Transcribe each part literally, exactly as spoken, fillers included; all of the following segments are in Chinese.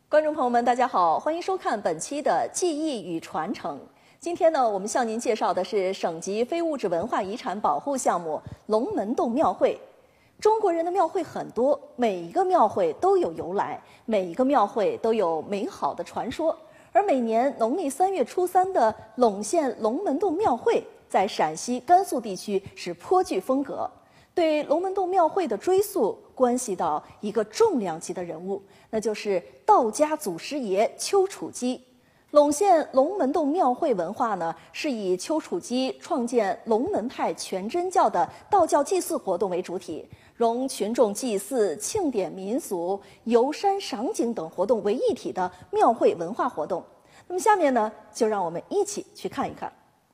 观众朋友们，大家好，欢迎收看本期的记忆与传承。今天呢，我们向您介绍的是省级非物质文化遗产保护项目龙门洞庙会。中国人的庙会很多，每一个庙会都有由来，每一个庙会都有美好的传说。而每年农历三月初三的陇县龙门洞庙会，在陕西、甘肃地区是颇具风格。对龙门洞庙会的追溯，关系到一个重量级的人物，那就是道家祖师爷丘处机。陇县龙门洞庙会文化呢，是以丘处机创建龙门派全真教的道教祭祀活动为主体，融群众祭祀、庆典民俗、游山赏景等活动为一体的庙会文化活动。那么下面呢，就让我们一起去看一看。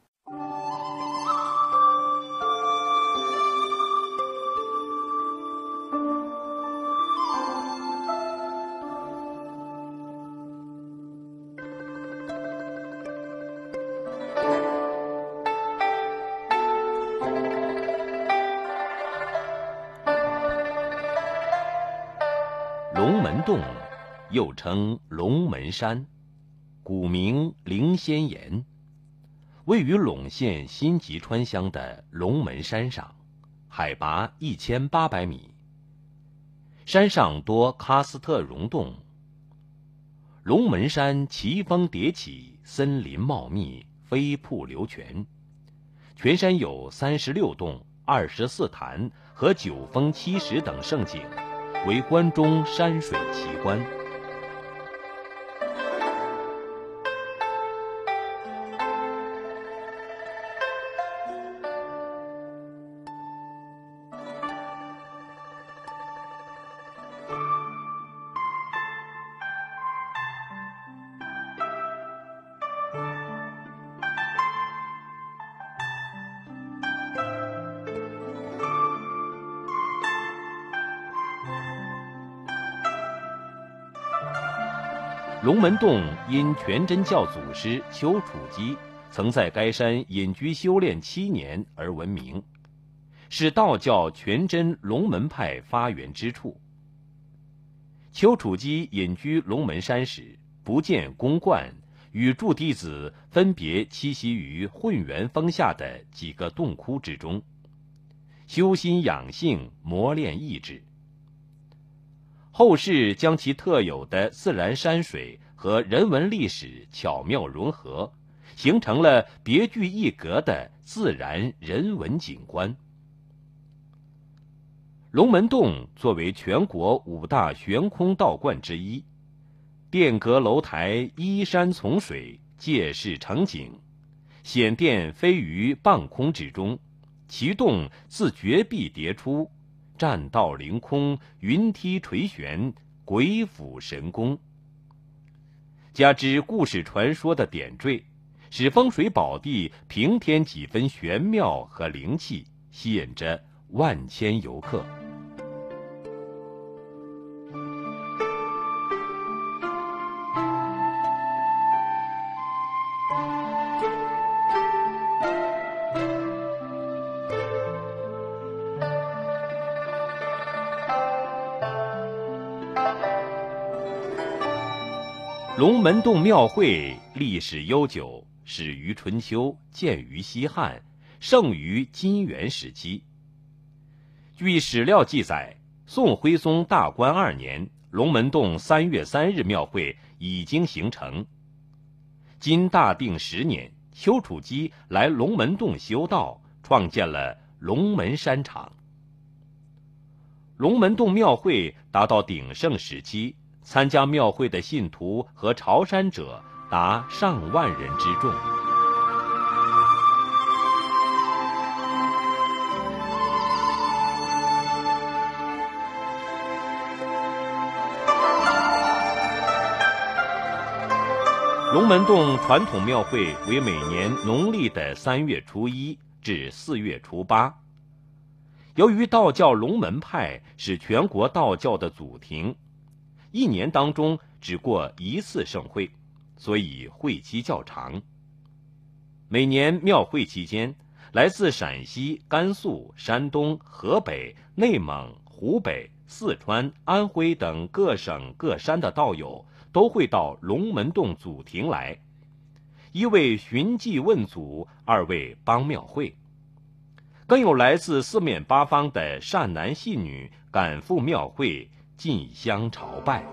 龙门洞又称龙门山，古名灵仙岩，位于陇县新集川乡的龙门山上，海拔一千八百米。山上多喀斯特溶洞。龙门山奇峰迭起，森林茂密，飞瀑流泉。全山有三十六洞、二十四潭和九峰七石等胜景，为关中山水奇观。龙门洞因全真教祖师丘处机曾在该山隐居修炼七年而闻名，是道教全真龙门派发源之处。丘处机隐居龙门山时，不见宫观，与诸弟子分别栖息于混元峰下的几个洞窟之中，修心养性，磨练意志。后世将其特有的自然山水和人文历史巧妙融合，形成了别具一格的自然人文景观。龙门洞作为全国五大悬空道观之一，殿阁楼台依山从水，借势成景，显殿飞于半空之中，其洞自绝壁叠出，栈道凌空，云梯垂悬，鬼斧神工。加之故事传说的点缀，使风水宝地平添几分玄妙和灵气，吸引着万千游客。龙门洞庙会历史悠久，始于春秋，建于西汉，盛于金元时期。据史料记载，宋徽宗大观二年，龙门洞三月三日庙会已经形成。金大定十年，丘处机来龙门洞修道，创建了龙门山场。龙门洞庙会达到鼎盛时期，参加庙会的信徒和朝山者达上万人之众。龙门洞传统庙会为每年农历的三月初一至四月初八。由于道教龙门派是全国道教的祖庭，一年当中只过一次盛会，所以会期较长。每年庙会期间，来自陕西、甘肃、山东、河北、内蒙、湖北、四川、安徽等各省各山的道友都会到龙门洞祖庭来，一为寻迹问祖，二为帮庙会。更有来自四面八方的善男信女赶赴庙会进香朝拜。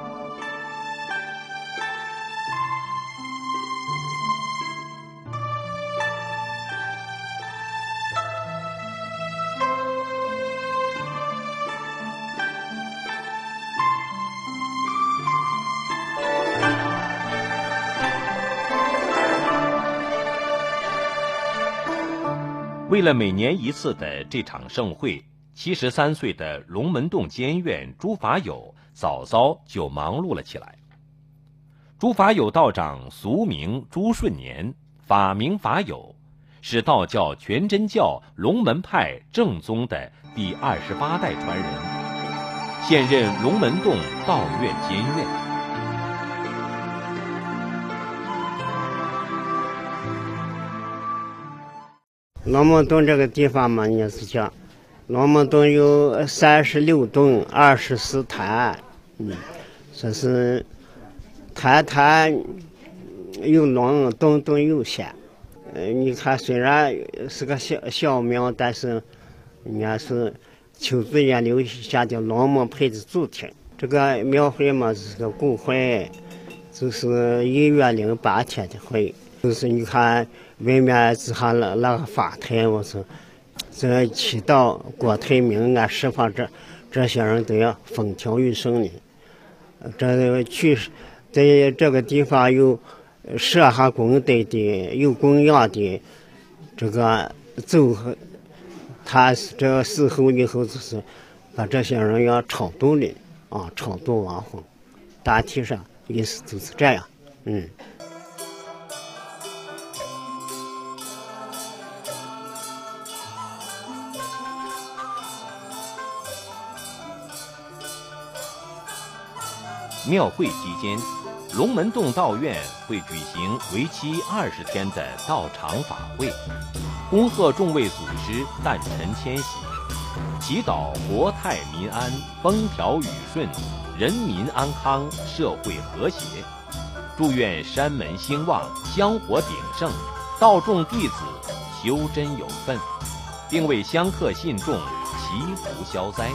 为了每年一次的这场盛会，七十三岁的龙门洞监院朱法友早早就忙碌了起来。朱法友道长俗名朱顺年，法名法友，是道教全真教龙门派正宗的第二十八代传人，现任龙门洞道院监院。 龙门洞这个地方嘛，你是讲，龙门洞有三十六洞，二十四坛，嗯，说是坛坛有龙，洞洞有仙。呃，你看虽然是个小小庙，但是人家是邱子岩留下的龙门派的主题。这个庙会嘛是个古会，就是一月零八天的会，就是你看。外面只下那那个法台，我说，这祈祷国泰民安，释放这这些人都要风调雨顺的。这去在这个地方有设下功德的，有供养的，这个走后，他这个死后以后就是把这些人要超度的啊，超度亡魂。大体上意思就是这样，嗯。 庙会期间，龙门洞道院会举行为期二十天的道场法会，恭贺众位祖师诞辰千禧，祈祷国泰民安、风调雨顺、人民安康、社会和谐，祝愿山门兴旺、香火鼎盛，道众弟子修真有份，并为香客信众祈福消灾。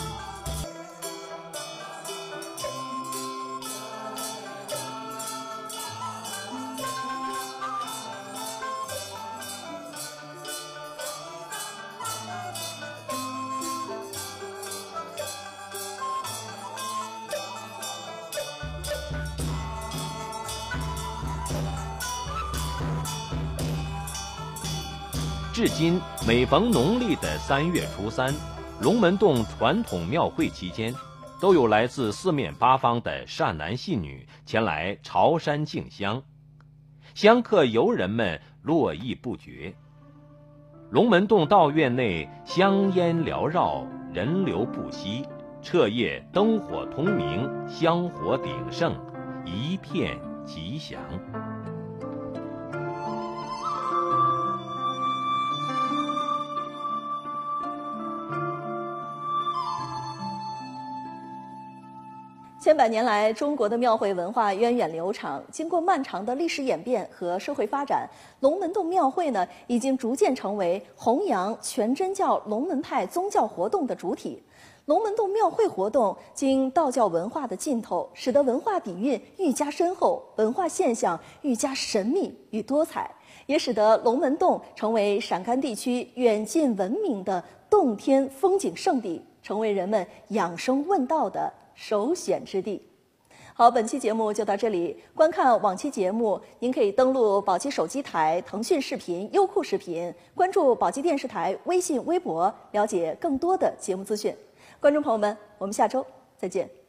至今，每逢农历的三月初三，龙门洞传统庙会期间，都有来自四面八方的善男信女前来朝山敬香，香客游人们络绎不绝。龙门洞道院内香烟缭绕，人流不息，彻夜灯火通明，香火鼎盛，一片吉祥。 千百年来，中国的庙会文化源远流长。经过漫长的历史演变和社会发展，龙门洞庙会呢，已经逐渐成为弘扬全真教龙门派宗教活动的主体。龙门洞庙会活动经道教文化的浸透，使得文化底蕴愈加深厚，文化现象愈加神秘与多彩，也使得龙门洞成为陕甘地区远近闻名的洞天风景胜地，成为人们养生问道的首选之地。好，本期节目就到这里。观看往期节目，您可以登录宝鸡手机台、腾讯视频、优酷视频，关注宝鸡电视台微信、微博，了解更多的节目资讯。观众朋友们，我们下周再见。